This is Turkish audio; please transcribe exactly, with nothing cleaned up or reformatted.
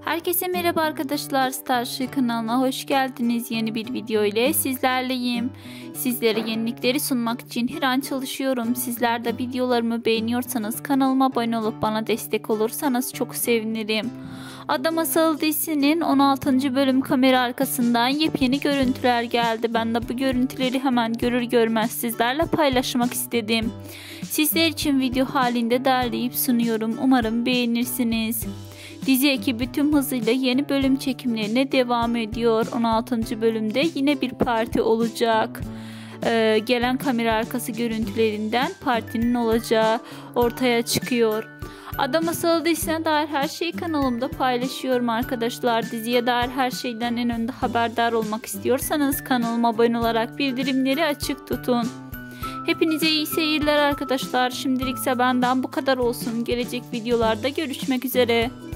Herkese merhaba arkadaşlar, Starship kanalına hoş geldiniz. Yeni bir video ile sizlerleyim. Sizlere yenilikleri sunmak için her an çalışıyorum. Sizler de videolarımı beğeniyorsanız kanalıma abone olup bana destek olursanız çok sevinirim. Ada Masalı dizisinin on altıncı bölüm kamera arkasından yepyeni görüntüler geldi. Ben de bu görüntüleri hemen görür görmez sizlerle paylaşmak istedim. Sizler için video halinde derleyip sunuyorum. Umarım beğenirsiniz. Dizi ekibi tüm hızıyla yeni bölüm çekimlerine devam ediyor. on altıncı bölümde yine bir parti olacak. Ee, gelen kamera arkası görüntülerinden partinin olacağı ortaya çıkıyor. Ada Masalı dizisine dair her şeyi kanalımda paylaşıyorum arkadaşlar. Diziye dair her şeyden en önde haberdar olmak istiyorsanız kanalıma abone olarak bildirimleri açık tutun. Hepinize iyi seyirler arkadaşlar. Şimdilikse benden bu kadar olsun. Gelecek videolarda görüşmek üzere.